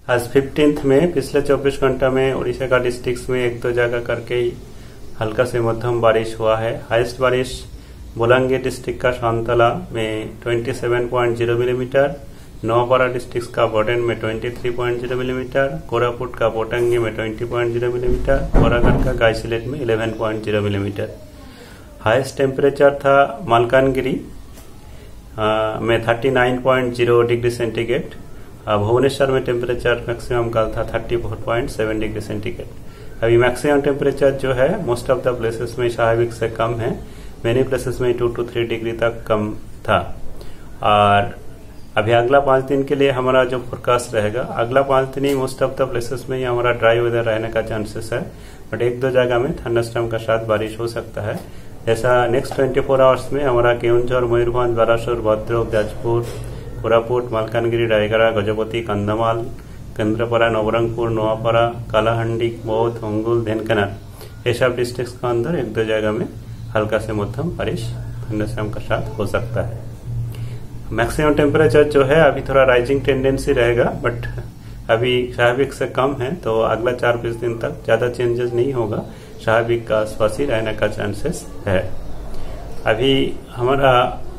आज 15 में पिछले 24 घंटा में उड़ीसा का डिस्ट्रिक्ट में एक दो जगह करके ही हल्का से मध्यम बारिश हुआ है। हाईएस्ट बारिश बोलांगीर डिस्ट्रिक्ट का शांतला में 27.0 मिलीमीटर, नौपाड़ा डिस्ट्रिक्ट का बोडेन में 23.0 मिलीमीटर, कोरापुट का बोटांगी में 20.0 मिलीमीटर, कोरागढ़ का गाइसिलेट में 11.0 मिलीमीटर। हाईएस्ट टेम्परेचर था मालकानगिरी में 39.0 डिग्री सेंटीग्रेड। भुवनेश्वर में टेम्परेचर मैक्सिमम कल था 34.7 डिग्री सेंटीग्रेड। अभी मैक्सिमम टेम्परेचर जो है मोस्ट ऑफ द प्लेसेस में स्वाभाविक से कम है, मेनी प्लेसेस में 2 to 3 डिग्री तक कम था। और अभी अगला 5 दिन के लिए हमारा जो फोरकास्ट रहेगा, अगला 5 दिन ही मोस्ट ऑफ द प्लेसेस में ही हमारा ड्राई वेदर रहने का चांसेस है, बट एक दो जगह में थंडरस्टॉर्म का साथ बारिश हो सकता है। ऐसा नेक्स्ट 24 आवर्स में हमारा केउंझर, मयूरभंज, बालासोर, भद्रक, जाजपुर, कोरापुट, मालकानगिरी, रायगढ़, गजपति, कंधमाल, केंद्रपाड़ा, नवरंगपुर, नोआपाड़ा, कालाहांडी, बौद्ध, अंगुल, धेनकाना, ये सब डिस्ट्रिक्ट के अंदर एक दो जगह में हल्का से मध्यम बारिश थंडरस्टॉर्म का साथ हो सकता है। मैक्सिमम टेम्परेचर जो है अभी थोड़ा राइजिंग टेंडेंसी रहेगा, बट अभी स्वाभाविक से कम है, तो अगला 4-5 दिन तक ज्यादा चेंजेस नहीं होगा, स्वाभाविक का आसपास ही रहने का चांसेस है। अभी हमारा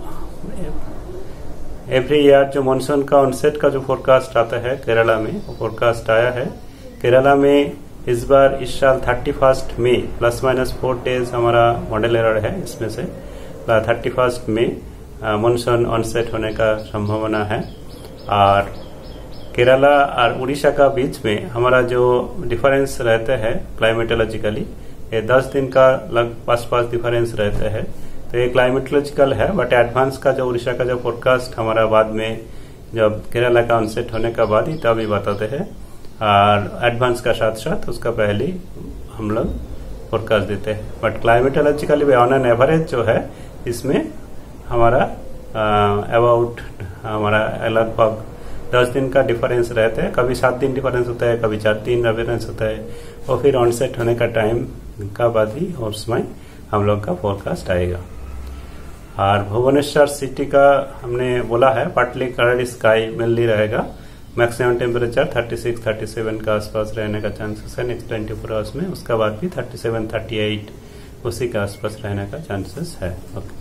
एवरी ईयर जो मानसून का ऑनसेट का जो फोरकास्ट आता है केरला में, वो फोरकास्ट आया है। केरला में इस बार इस साल 31 मई ±4 डेज हमारा मॉडल एरर है, इसमें से 31 मई मानसून ऑनसेट होने का संभावना है। और केरला और उड़ीसा का बीच में हमारा जो डिफरेंस रहते हैं क्लाइमेटोलॉजिकली, ये 10 दिन का लगभग 5 डिफरेंस रहते हैं, तो ये क्लाइमेटोलॉजिकल है। बट एडवांस का जो उड़ीसा का जो फोरकास्ट हमारा बाद में जब केरला का ऑनसेट होने का बाद ही तभी बताते हैं, और एडवांस का साथ साथ उसका पहले हम लोग फोरकास्ट देते हैं। But climatologically on an average जो है इसमें हमारा अबाउट हमारा लगभग 10 दिन का डिफरेंस रहता है। कभी 7 दिन डिफरेंस होता है, कभी 4 दिन डिफरेंस होता है, और फिर ऑनसेट होने का टाइम का बाद ही और उसमें हम लोग का फोरकास्ट आएगा। और भुवनेश्वर सिटी का हमने बोला है पार्टली क्लाउडी स्काई मेनली रहेगा, मैक्सिमम टेम्परेचर 36-37 का आसपास रहने का चांसेस है नेक्स्ट 24 आवर्स में, उसका बाद भी 37-38 उसी के आसपास रहने का चांसेस है। ओके।